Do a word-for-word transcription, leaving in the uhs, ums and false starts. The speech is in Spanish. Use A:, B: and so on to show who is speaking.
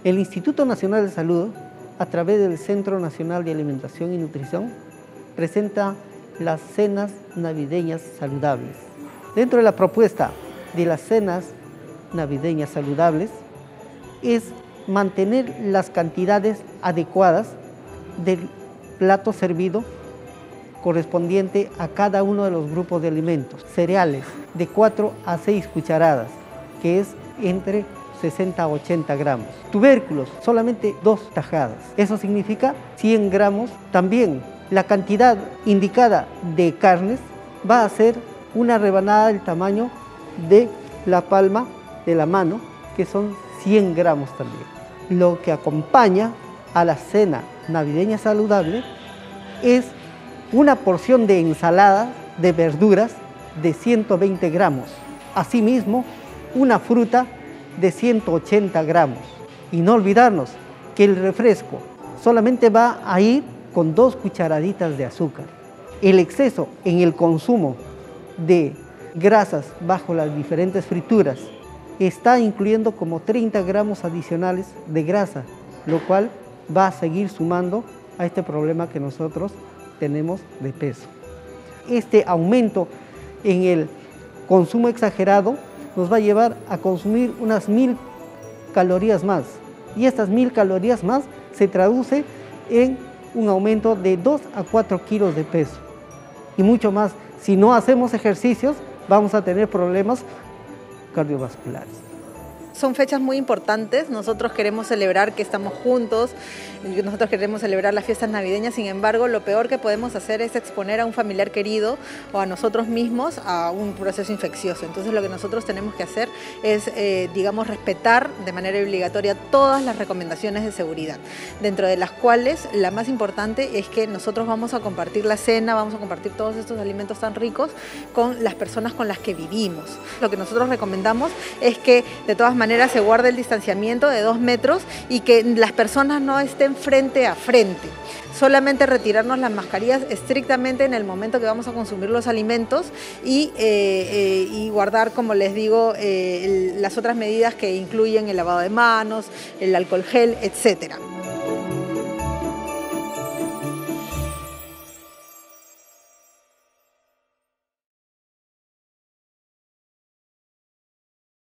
A: El Instituto Nacional de Salud, a través del Centro Nacional de Alimentación y Nutrición, presenta las cenas navideñas saludables. Dentro de la propuesta de las cenas navideñas saludables es mantener las cantidades adecuadas del plato servido correspondiente a cada uno de los grupos de alimentos. Cereales de cuatro a seis cucharadas, que es entre sesenta a ochenta gramos. Tubérculos, solamente dos tajadas. Eso significa cien gramos. También la cantidad indicada de carnes va a ser una rebanada del tamaño de la palma de la mano, que son cien gramos también. Lo que acompaña a la cena navideña saludable es una porción de ensalada de verduras de ciento veinte gramos. Asimismo, una fruta de ciento ochenta gramos. Y no olvidarnos que el refresco solamente va a ir con dos cucharaditas de azúcar. El exceso en el consumo de grasas bajo las diferentes frituras está incluyendo como treinta gramos adicionales de grasa, lo cual va a seguir sumando a este problema que nosotros tenemos de peso. Este aumento en el consumo exagerado nos va a llevar a consumir unas mil calorías más, y estas mil calorías más se traduce en un aumento de dos a cuatro kilos de peso, y mucho más. Si no hacemos ejercicios, vamos a tener problemas cardiovasculares.
B: Son fechas muy importantes, nosotros queremos celebrar que estamos juntos, nosotros queremos celebrar las fiestas navideñas. Sin embargo, lo peor que podemos hacer es exponer a un familiar querido o a nosotros mismos a un proceso infeccioso. Entonces lo que nosotros tenemos que hacer es, eh, digamos, respetar de manera obligatoria todas las recomendaciones de seguridad, dentro de las cuales la más importante es que nosotros vamos a compartir la cena, vamos a compartir todos estos alimentos tan ricos con las personas con las que vivimos. Lo que nosotros recomendamos es que de todas maneras manera se guarde el distanciamiento de dos metros y que las personas no estén frente a frente. Solamente retirarnos las mascarillas estrictamente en el momento que vamos a consumir los alimentos y, eh, eh, y guardar, como les digo, eh, el, las otras medidas que incluyen el lavado de manos, el alcohol gel, etcétera.